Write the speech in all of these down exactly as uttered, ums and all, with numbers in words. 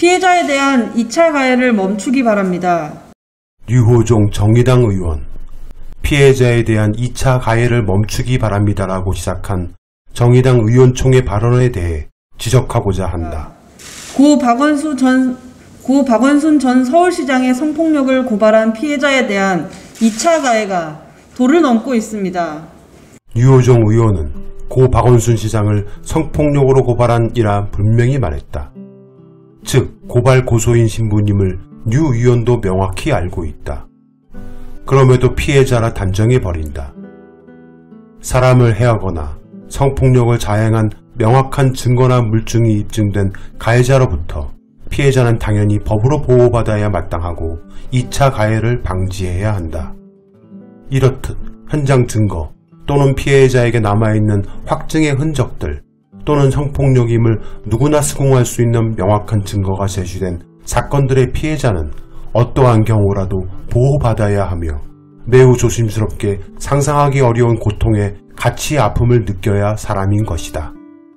피해자에 대한 이 차 가해를 멈추기 바랍니다. 류호종 정의당 의원, 피해자에 대한 이 차 가해를 멈추기 바랍니다라고 시작한 정의당 의원총회 발언에 대해 지적하고자 한다. 고 박원순 전, 고 박원순 전 서울시장의 성폭력을 고발한 피해자에 대한 이 차 가해가 도를 넘고 있습니다. 류호종 의원은 고 박원순 시장을 성폭력으로 고발한 이라 분명히 말했다. 즉 고발 고소인 신부님을 류 의원도 명확히 알고 있다. 그럼에도 피해자라 단정해버린다. 사람을 해하거나 성폭력을 자행한 명확한 증거나 물증이 입증된 가해자로부터 피해자는 당연히 법으로 보호받아야 마땅하고 이 차 가해를 방지해야 한다. 이렇듯 현장 증거 또는 피해자에게 남아있는 확증의 흔적들 또는 성폭력임을 누구나 수긍할 수 있는 명확한 증거가 제시된 사건들의 피해자는 어떠한 경우라도 보호받아야 하며 매우 조심스럽게 상상하기 어려운 고통에 같이 아픔을 느껴야 사람인 것이다.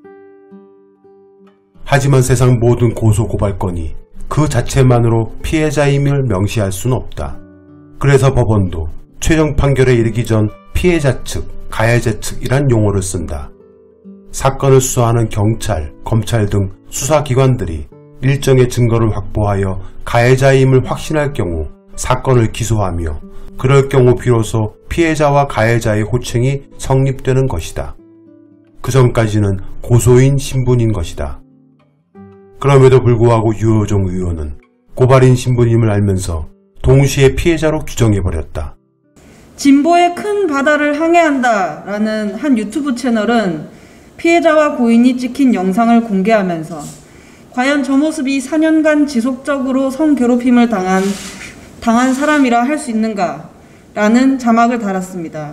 하지만 세상 모든 고소고발건이 그 자체만으로 피해자임을 명시할 수는 없다. 그래서 법원도 최종 판결에 이르기 전 피해자 측, 가해자 측이란 용어를 쓴다. 사건을 수사하는 경찰, 검찰 등 수사기관들이 일정의 증거를 확보하여 가해자임을 확신할 경우 사건을 기소하며 그럴 경우 비로소 피해자와 가해자의 호칭이 성립되는 것이다. 그 전까지는 고소인 신분인 것이다. 그럼에도 불구하고 류호종 의원은 고발인 신분임을 알면서 동시에 피해자로 규정해버렸다. 진보의 큰 바다를 항해한다 라는 한 유튜브 채널은 피해자와 고인이 찍힌 영상을 공개하면서 과연 저 모습이 사 년간 지속적으로 성괴롭힘을 당한, 당한 사람이라 할 수 있는가 라는 자막을 달았습니다.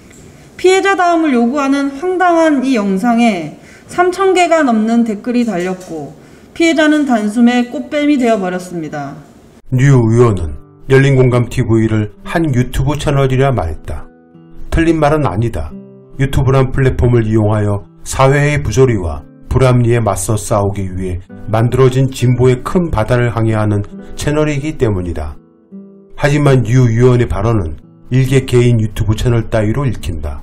피해자다움을 요구하는 황당한 이 영상에 삼천 개가 넘는 댓글이 달렸고 피해자는 단숨에 꽃뱀이 되어버렸습니다. 류 의원은 열린공감티비를 한 유튜브 채널이라 말했다. 틀린 말은 아니다. 유튜브란 플랫폼을 이용하여 사회의 부조리와 불합리에 맞서 싸우기 위해 만들어진 진보의 큰 바다를 항해하는 채널이기 때문이다. 하지만 류 의원의 발언은 일개 개인 유튜브 채널 따위로 읽힌다.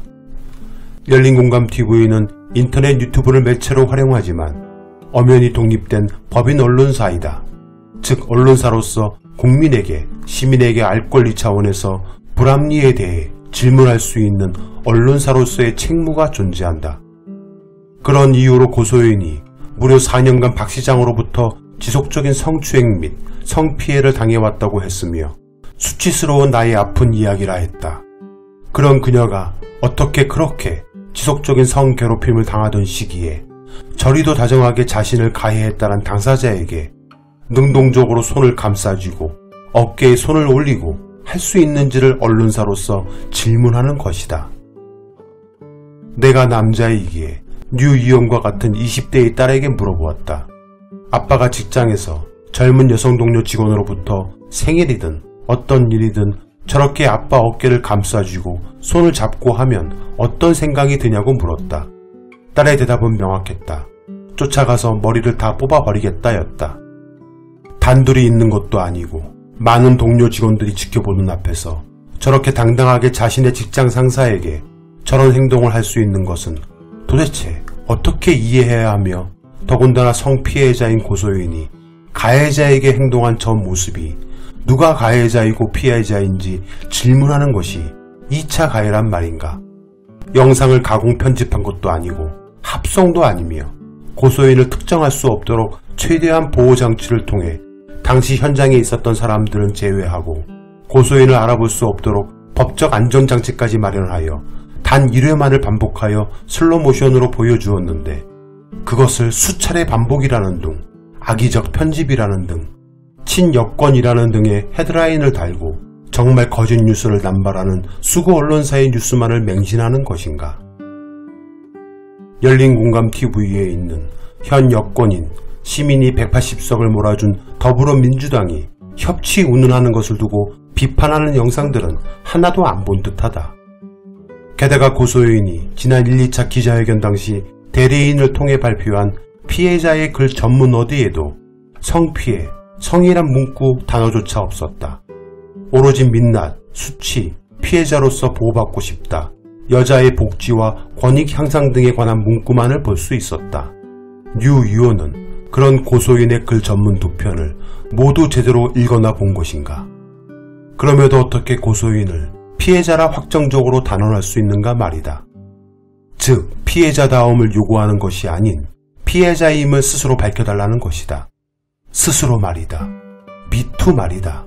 열린공감티비는 인터넷 유튜브를 매체로 활용하지만 엄연히 독립된 법인 언론사이다. 즉 언론사로서 국민에게, 시민에게 알 권리 차원에서 불합리에 대해 질문할 수 있는 언론사로서의 책무가 존재한다. 그런 이유로 고소인이 무려 사 년간 박 시장으로부터 지속적인 성추행 및 성피해를 당해왔다고 했으며 수치스러운 나의 아픈 이야기라 했다. 그런 그녀가 어떻게 그렇게 지속적인 성괴롭힘을 당하던 시기에 저리도 다정하게 자신을 가해했다는 당사자에게 능동적으로 손을 감싸쥐고 어깨에 손을 올리고 할 수 있는지를 언론사로서 질문하는 것이다. 내가 남자이기에 류 의원과 같은 이십 대의 딸에게 물어보았다. 아빠가 직장에서 젊은 여성 동료 직원으로부터 생일이든 어떤 일이든 저렇게 아빠 어깨를 감싸쥐고 손을 잡고 하면 어떤 생각이 드냐고 물었다. 딸의 대답은 명확했다. 쫓아가서 머리를 다 뽑아버리겠다였다. 단둘이 있는 것도 아니고 많은 동료 직원들이 지켜보는 앞에서 저렇게 당당하게 자신의 직장 상사에게 저런 행동을 할 수 있는 것은 도대체 어떻게 이해해야 하며 더군다나 성피해자인 고소인이 가해자에게 행동한 저 모습이 누가 가해자이고 피해자인지 질문하는 것이 이 차 가해란 말인가. 영상을 가공 편집한 것도 아니고 합성도 아니며 고소인을 특정할 수 없도록 최대한 보호장치를 통해 당시 현장에 있었던 사람들은 제외하고 고소인을 알아볼 수 없도록 법적 안전장치까지 마련하여 단 일 회만을 반복하여 슬로모션으로 보여주었는데 그것을 수차례 반복이라는 등 악의적 편집이라는 등 친여권이라는 등의 헤드라인을 달고 정말 거짓 뉴스를 남발하는 수구 언론사의 뉴스만을 맹신하는 것인가. 열린공감티비에 있는 현 여권인 시민이 백팔십 석을 몰아준 더불어민주당이 협치 운운하는 것을 두고 비판하는 영상들은 하나도 안 본 듯하다. 게다가 고소인이 지난 일, 이 차 기자회견 당시 대리인을 통해 발표한 피해자의 글 전문 어디에도 성피해, 성이란 문구 단어조차 없었다. 오로지 민낯, 수치, 피해자로서 보호받고 싶다. 여자의 복지와 권익 향상 등에 관한 문구만을 볼 수 있었다. 류 의원은 그런 고소인의 글 전문 두 편을 모두 제대로 읽어나 본 것인가? 그럼에도 어떻게 고소인을 피해자라 확정적으로 단언할 수 있는가 말이다. 즉, 피해자다움을 요구하는 것이 아닌 피해자임을 스스로 밝혀달라는 것이다. 스스로 말이다. 미투 말이다.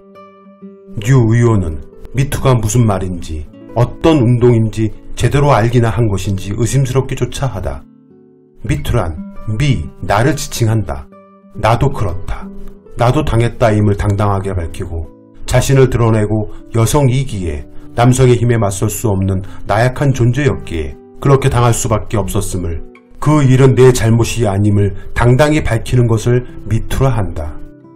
류 의원은 미투가 무슨 말인지, 어떤 운동인지 제대로 알기나 한 것인지 의심스럽기조차 하다. 미투란 미, 나를 지칭한다. 나도 그렇다. 나도 당했다임을 당당하게 밝히고 자신을 드러내고 여성이기에 남성의 힘에 맞설 수 없는 나약한 존재였기에 그렇게 당할 수밖에 없었음을, 그 일은 내 잘못이 아님을 당당히 밝히는 것을 미투라 한다.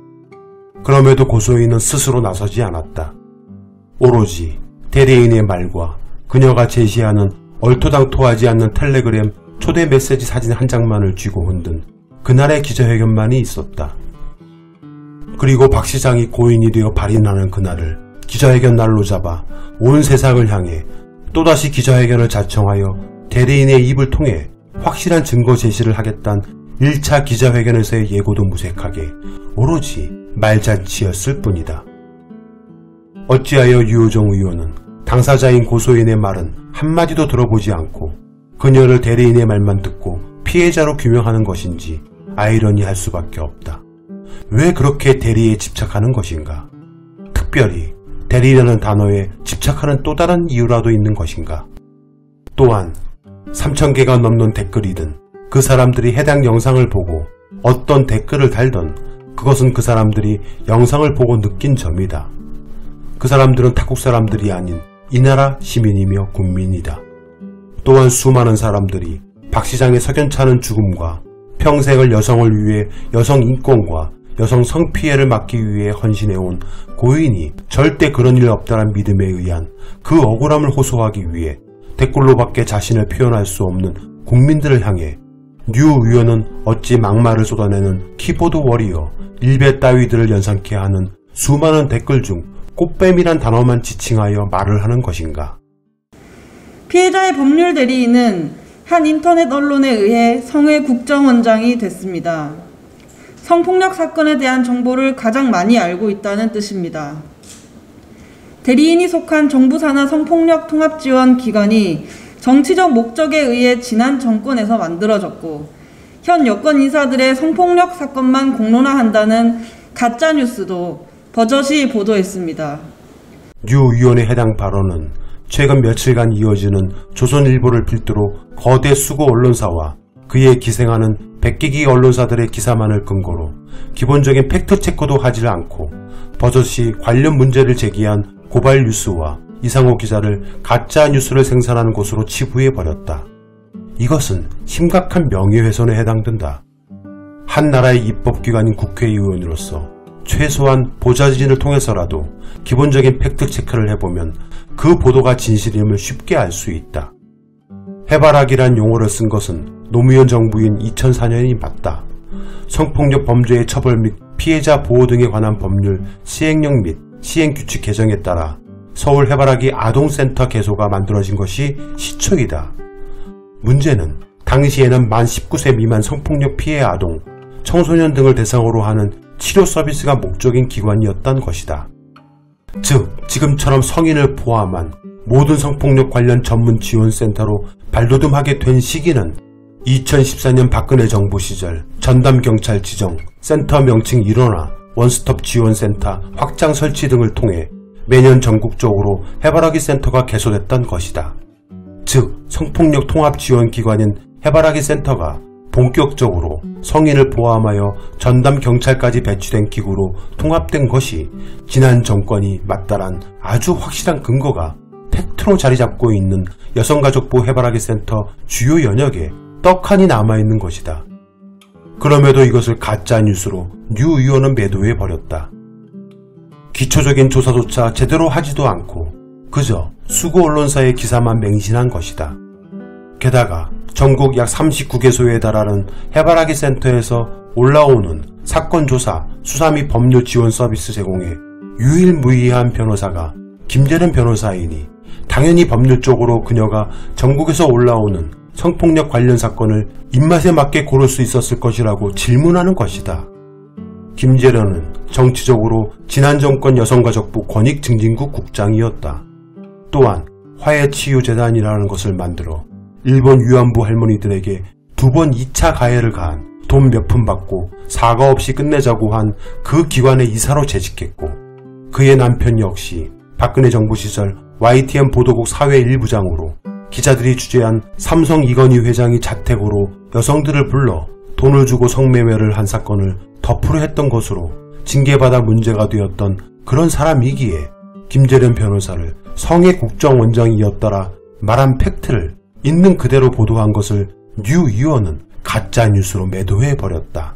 그럼에도 고소인은 스스로 나서지 않았다. 오로지 대리인의 말과 그녀가 제시하는 얼토당토하지 않는 텔레그램 초대 메시지 사진 한 장만을 쥐고 흔든 그날의 기자회견만이 있었다. 그리고 박 시장이 고인이 되어 발인하는 그날을 기자회견 날로 잡아 온 세상을 향해 또다시 기자회견을 자청하여 대리인의 입을 통해 확실한 증거 제시를 하겠다는 일 차 기자회견에서의 예고도 무색하게 오로지 말잔치였을 뿐이다. 어찌하여 유호정 의원은 당사자인 고소인의 말은 한마디도 들어보지 않고 그녀를 대리인의 말만 듣고 피해자로 규명하는 것인지 아이러니할 수밖에 없다. 왜 그렇게 대리에 집착하는 것인가? 특별히 대리라는 단어에 집착하는 또 다른 이유라도 있는 것인가? 또한 삼천 개가 넘는 댓글이든 그 사람들이 해당 영상을 보고 어떤 댓글을 달던 그것은 그 사람들이 영상을 보고 느낀 점이다. 그 사람들은 타국 사람들이 아닌 이 나라 시민이며 국민이다. 또한 수많은 사람들이 박 시장의 석연찮은 죽음과 평생을 여성을 위해 여성 인권과 여성 성피해를 막기 위해 헌신해온 고인이 절대 그런 일 없다는 믿음에 의한 그 억울함을 호소하기 위해 댓글로밖에 자신을 표현할 수 없는 국민들을 향해 류 의원은 어찌 막말을 쏟아내는 키보드 워리어 일베 따위들을 연상케 하는 수많은 댓글 중 꽃뱀이란 단어만 지칭하여 말을 하는 것인가? 피해자의 법률 대리인은 한 인터넷 언론에 의해 성회 국정원장이 됐습니다. 성폭력 사건에 대한 정보를 가장 많이 알고 있다는 뜻입니다. 대리인이 속한 정부 산하 성폭력 통합 지원 기관이 정치적 목적에 의해 지난 정권에서 만들어졌고 현 여권 인사들의 성폭력 사건만 공론화한다는 가짜뉴스도 버젓이 보도했습니다. 류 의원의 해당 발언은 최근 며칠간 이어지는 조선일보를 필두로 거대 수구 언론사와 그에 기생하는 백기기 언론사들의 기사만을 근거로 기본적인 팩트체크도 하지 않고 버젓이 관련 문제를 제기한 고발뉴스와 이상호 기자를 가짜뉴스를 생산하는 곳으로 치부해버렸다. 이것은 심각한 명예훼손에 해당된다. 한 나라의 입법기관인 국회의원으로서 최소한 보좌진을 통해서라도 기본적인 팩트체크를 해보면 그 보도가 진실임을 쉽게 알 수 있다. 해바라기란 용어를 쓴 것은 노무현 정부인 이천사 년이 맞다. 성폭력 범죄의 처벌 및 피해자 보호 등에 관한 법률 시행령 및 시행규칙 개정에 따라 서울 해바라기 아동센터 개소가 만들어진 것이 시초이다. 문제는 당시에는 만 십구 세 미만 성폭력 피해 아동, 청소년 등을 대상으로 하는 치료 서비스가 목적인 기관이었던 것이다. 즉, 지금처럼 성인을 포함한 모든 성폭력 관련 전문 지원센터로 발돋움하게 된 시기는 이천십사 년 박근혜 정부 시절 전담경찰 지정, 센터 명칭 일원화, 원스톱 지원센터 확장 설치 등을 통해 매년 전국적으로 해바라기 센터가 개소됐던 것이다. 즉, 성폭력 통합 지원 기관인 해바라기 센터가 본격적으로 성인을 포함하여 전담 경찰까지 배치된 기구로 통합된 것이 지난 정권이 맞다란 아주 확실한 근거가 팩트로 자리잡고 있는 여성가족부 해바라기 센터 주요 연역에 떡하니 남아있는 것이다. 그럼에도 이것을 가짜뉴스로 류 의원은 매도해버렸다. 기초적인 조사조차 제대로 하지도 않고 그저 수구 언론사의 기사만 맹신한 것이다. 게다가 전국 약 삼십구 개소에 달하는 해바라기 센터에서 올라오는 사건 조사, 수사 및 법률 지원 서비스 제공에 유일무이한 변호사가 김재련 변호사이니 당연히 법률적으로 그녀가 전국에서 올라오는 성폭력 관련 사건을 입맛에 맞게 고를 수 있었을 것이라고 질문하는 것이다. 김재련은 정치적으로 지난 정권 여성가족부 권익증진국 국장이었다. 또한 화해치유재단이라는 것을 만들어 일본 위안부 할머니들에게 두 번 이 차 가해를 가한 돈 몇 푼 받고 사과 없이 끝내자고 한 그 기관의 이사로 재직했고, 그의 남편 역시 박근혜 정부 시절 와이티엔 보도국 사회 일부장으로 기자들이 취재한 삼성 이건희 회장이 자택으로 여성들을 불러 돈을 주고 성매매를 한 사건을 덮으려 했던 것으로 징계받아 문제가 되었던 그런 사람이기에 김재련 변호사를 성의 국정원장이었더라 말한 팩트를 있는 그대로 보도한 것을 뉴이원은 가짜뉴스로 매도해버렸다.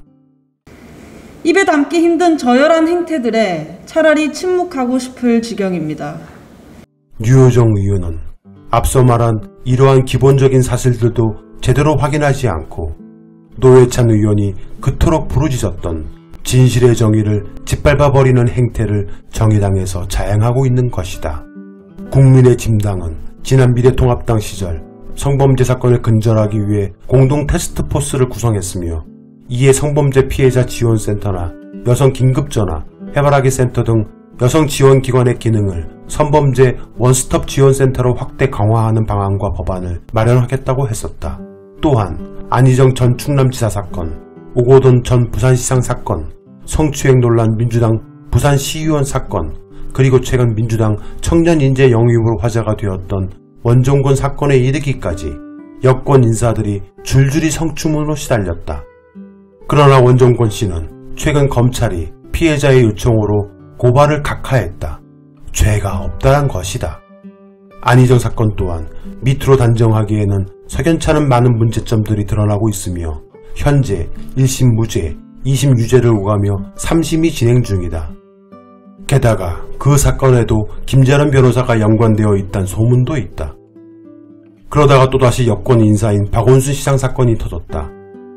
입에 담기 힘든 저열한 행태들에 차라리 침묵하고 싶을 지경입니다. 류호정 의원은 앞서 말한 이러한 기본적인 사실들도 제대로 확인하지 않고 노회찬 의원이 그토록 부르짖었던 진실의 정의를 짓밟아버리는 행태를 정의당에서 자행하고 있는 것이다. 국민의 짐당은 지난 미래통합당 시절 성범죄 사건을 근절하기 위해 공동 테스트포스를 구성했으며, 이에 성범죄 피해자 지원센터나 여성 긴급전화, 해바라기 센터 등 여성 지원기관의 기능을 성범죄 원스톱 지원센터로 확대 강화하는 방안과 법안을 마련하겠다고 했었다. 또한 안희정 전 충남지사 사건, 오고돈 전 부산시장 사건, 성추행 논란 민주당 부산시의원 사건, 그리고 최근 민주당 청년인재 영입으로 화제가 되었던 원종건 사건에 이르기까지 여권 인사들이 줄줄이 성추문으로 시달렸다. 그러나 원종건 씨는 최근 검찰이 피해자의 요청으로 고발을 각하했다. 죄가 없다란 것이다. 안희정 사건 또한 밑으로 단정하기에는 석연찮은 많은 문제점들이 드러나고 있으며 현재 일 심 무죄, 이 심 유죄를 오가며 삼 심이 진행 중이다. 게다가 그 사건에도 김재련 변호사가 연관되어 있다는 소문도 있다. 그러다가 또다시 여권 인사인 박원순 시장 사건이 터졌다.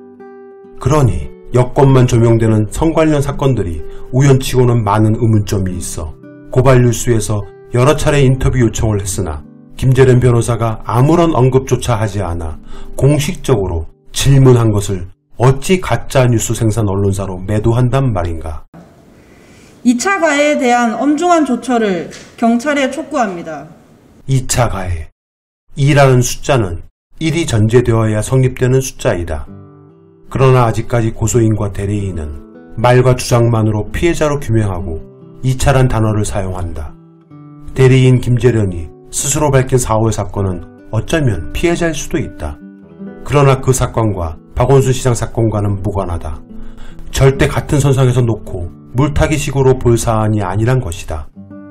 그러니 여권만 조명되는 성 관련 사건들이 우연치고는 많은 의문점이 있어 고발 뉴스에서 여러 차례 인터뷰 요청을 했으나 김재련 변호사가 아무런 언급조차 하지 않아 공식적으로 질문한 것을 어찌 가짜뉴스 생산 언론사로 매도한단 말인가. 이 차 가해에 대한 엄중한 조처를 경찰에 촉구합니다. 이 차 가해. 이라는 숫자는 일이 전제되어야 성립되는 숫자이다. 그러나 아직까지 고소인과 대리인은 말과 주장만으로 피해자로 규명하고 이 차란 단어를 사용한다. 대리인 김재련이 스스로 밝힌 사월 사건은 어쩌면 피해자일 수도 있다. 그러나 그 사건과 박원순 시장 사건과는 무관하다. 절대 같은 선상에서 놓고 물타기식으로 볼 사안이 아니란 것이다.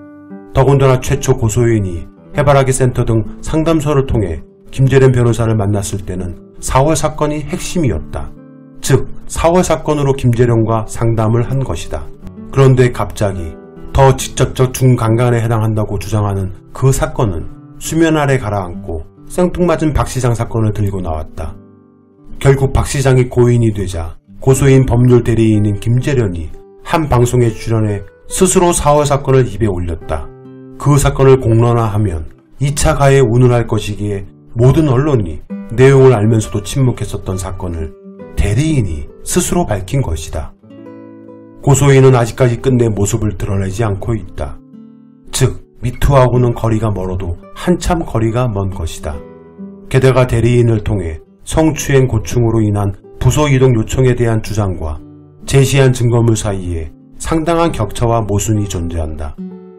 더군다나 최초 고소인이 해바라기 센터 등 상담소를 통해 김재련 변호사를 만났을 때는 사월 사건이 핵심이었다. 즉 사월 사건으로 김재련과 상담을 한 것이다. 그런데 갑자기 더 직접적 중강간에 해당한다고 주장하는 그 사건은 수면 아래 가라앉고 생뚱맞은 박 시장 사건을 들고 나왔다. 결국 박 시장이 고인이 되자 고소인 법률 대리인인 김재련이 한 방송에 출연해 스스로 사월 사건을 입에 올렸다. 그 사건을 공론화하면 이 차 가해에 운운할 것이기에 모든 언론이 내용을 알면서도 침묵했었던 사건을 대리인이 스스로 밝힌 것이다. 고소인은 아직까지 끝내 모습을 드러내지 않고 있다. 즉 미투하고는 거리가 멀어도 한참 거리가 먼 것이다. 게다가 대리인을 통해 성추행 고충으로 인한 부서 이동 요청에 대한 주장과 제시한 증거물 사이에 상당한 격차와 모순이 존재한다.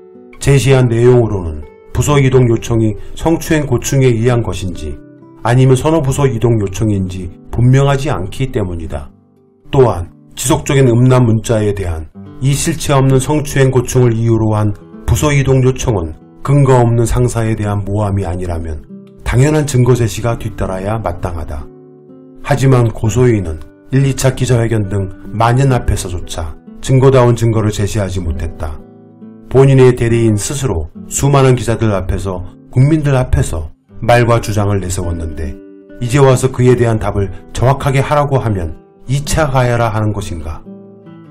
제시한 내용으로는 부서 이동 요청이 성추행 고충에 의한 것인지 아니면 선호부서 이동 요청인지 분명하지 않기 때문이다. 또한 지속적인 음란 문자에 대한 이 실체 없는 성추행 고충을 이유로 한 부서 이동 요청은 근거 없는 상사에 대한 모함이 아니라면 당연한 증거 제시가 뒤따라야 마땅하다. 하지만 고소인은 일, 이 차 기자회견 등 만연 앞에서조차 증거다운 증거를 제시하지 못했다. 본인의 대리인 스스로 수많은 기자들 앞에서 국민들 앞에서 말과 주장을 내세웠는데 이제 와서 그에 대한 답을 정확하게 하라고 하면 이 차 가해라 하는 것인가?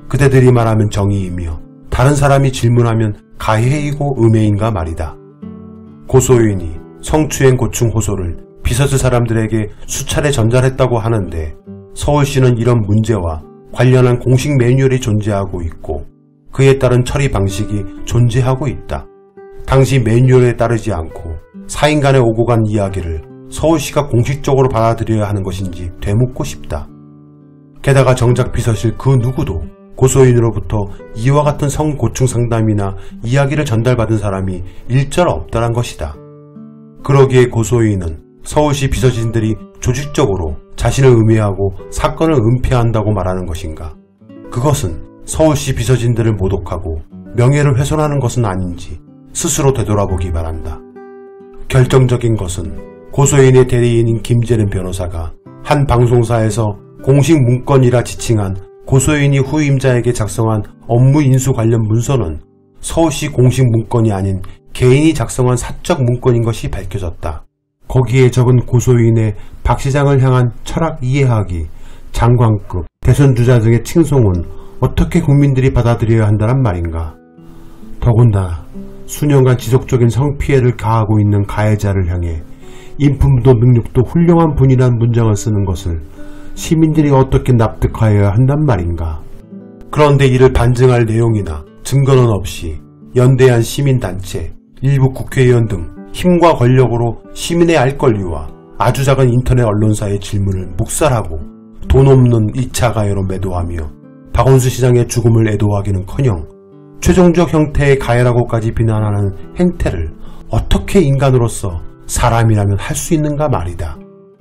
그대들이 말하면 정의이며 다른 사람이 질문하면 가해이고 음해인가 말이다. 고소인이 성추행 고충 호소를 빗어줄 사람들에게 수차례 전달했다고 하는데 서울시는 이런 문제와 관련한 공식 매뉴얼이 존재하고 있고 그에 따른 처리 방식이 존재하고 있다. 당시 매뉴얼에 따르지 않고 사인 간에 오고 간 이야기를 서울시가 공식적으로 받아들여야 하는 것인지 되묻고 싶다. 게다가 정작 비서실 그 누구도 고소인으로부터 이와 같은 성고충 상담이나 이야기를 전달받은 사람이 일절 없다란 것이다. 그러기에 고소인은 서울시 비서진들이 조직적으로 자신을 음해하고 사건을 은폐한다고 말하는 것인가? 그것은 서울시 비서진들을 모독하고 명예를 훼손하는 것은 아닌지 스스로 되돌아보기 바란다. 결정적인 것은 고소인의 대리인인 김재는 변호사가 한 방송사에서 공식 문건이라 지칭한 고소인이 후임자에게 작성한 업무 인수 관련 문서는 서울시 공식 문건이 아닌 개인이 작성한 사적 문건인 것이 밝혀졌다. 거기에 적은 고소인의 박 시장을 향한 철학 이해하기, 장관급, 대선주자 등의 칭송은 어떻게 국민들이 받아들여야 한다란 말인가. 더군다나 수년간 지속적인 성피해를 가하고 있는 가해자를 향해 인품도 능력도 훌륭한 분이란 문장을 쓰는 것을 시민들이 어떻게 납득하여야 한단 말인가. 그런데 이를 반증할 내용이나 증거는 없이 연대한 시민단체, 일부 국회의원 등 힘과 권력으로 시민의 알 권리와 아주 작은 인터넷 언론사의 질문을 묵살하고 돈 없는 이 차 가해로 매도하며 박원순 시장의 죽음을 애도하기는커녕 최종적 형태의 가해라고까지 비난하는 행태를 어떻게 인간으로서 사람이라면 할 수 있는가 말이다.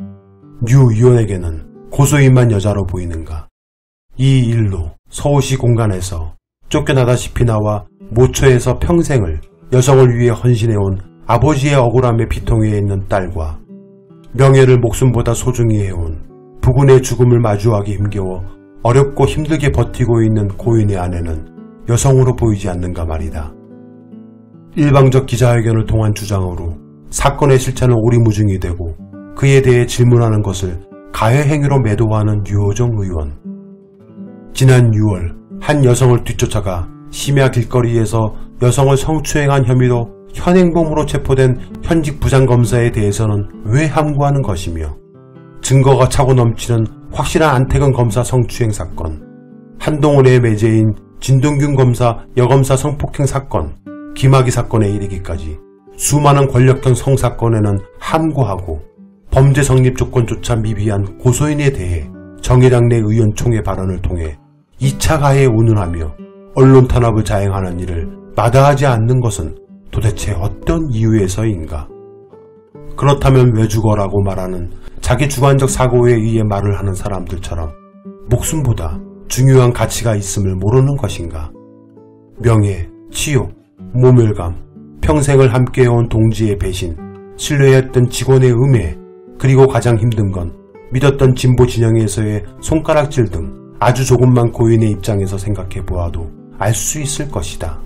류 의원에게는 고소인만 여자로 보이는가? 이 일로 서울시 공간에서 쫓겨나다시피 나와 모처에서 평생을 여성을 위해 헌신해온 아버지의 억울함에 비통해 있는 딸과 명예를 목숨보다 소중히 해온 부군의 죽음을 마주하기 힘겨워 어렵고 힘들게 버티고 있는 고인의 아내는 여성으로 보이지 않는가 말이다. 일방적 기자회견을 통한 주장으로 사건의 실체는 오리무중이 되고 그에 대해 질문하는 것을 가해 행위로 매도하는 류호정 의원. 지난 유월 한 여성을 뒤쫓아가 심야 길거리에서 여성을 성추행한 혐의로 현행범으로 체포된 현직 부장검사에 대해서는 왜 함구하는 것이며 증거가 차고 넘치는 확실한 안태근 검사 성추행 사건, 한동훈의 매제인 진동균 검사 여검사 성폭행 사건, 김학의 사건에 이르기까지 수많은 권력형 성사건에는 함구하고 범죄 성립 조건조차 미비한 고소인에 대해 정의당 내 의원총회 발언을 통해 이 차 가해에 운운하며 언론 탄압을 자행하는 일을 마다하지 않는 것은 도대체 어떤 이유에서인가? 그렇다면 왜 죽어라고 말하는 자기 주관적 사고에 의해 말을 하는 사람들처럼 목숨보다 중요한 가치가 있음을 모르는 것인가? 명예, 치욕, 모멸감, 평생을 함께해온 동지의 배신, 신뢰했던 직원의 음해, 그리고 가장 힘든 건 믿었던 진보 진영에서의 손가락질 등 아주 조금만 고인의 입장에서 생각해 보아도 알 수 있을 것이다.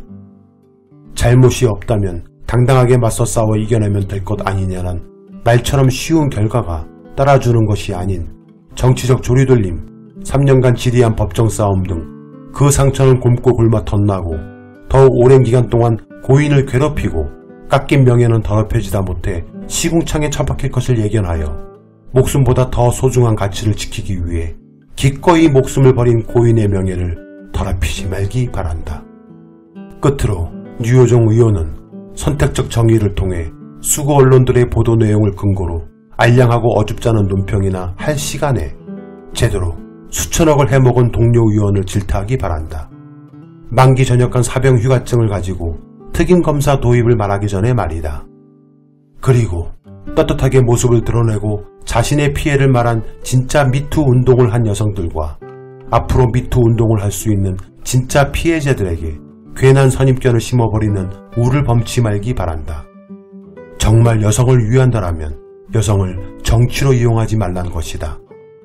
잘못이 없다면 당당하게 맞서 싸워 이겨내면 될 것 아니냐란 말처럼 쉬운 결과가 따라주는 것이 아닌 정치적 조리돌림, 삼 년간 지리한 법정 싸움 등 그 상처는 곰고 굶어 덧나고 더욱 오랜 기간 동안 고인을 괴롭히고 깎인 명예는 더럽혀지다 못해 시궁창에 처박힐 것을 예견하여 목숨보다 더 소중한 가치를 지키기 위해 기꺼이 목숨을 버린 고인의 명예를 더럽히지 말기 바란다. 끝으로 류호정 의원은 선택적 정의를 통해 수구 언론들의 보도 내용을 근거로 알량하고 어줍잖은 논평이나 할 시간에 제대로 수천억을 해먹은 동료 의원을 질타하기 바란다. 만기 전역간 사병 휴가증을 가지고 특임 검사 도입을 말하기 전에 말이다. 그리고 떳떳하게 모습을 드러내고 자신의 피해를 말한 진짜 미투 운동을 한 여성들과 앞으로 미투 운동을 할 수 있는 진짜 피해자들에게 괜한 선입견을 심어버리는 우를 범치 말기 바란다. 정말 여성을 위한다라면 여성을 정치로 이용하지 말란 것이다.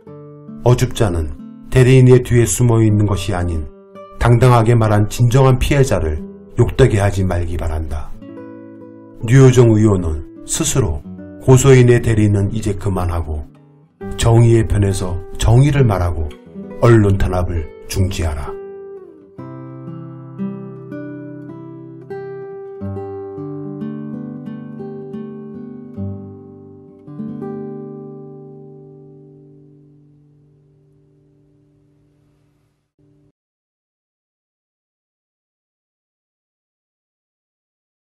어줍잖은 대리인의 뒤에 숨어있는 것이 아닌 당당하게 말한 진정한 피해자를 욕되게 하지 말기 바란다. 류호정 의원은 스스로 고소인의 대리는 이제 그만하고 정의의 편에서 정의를 말하고 언론 탄압을 중지하라.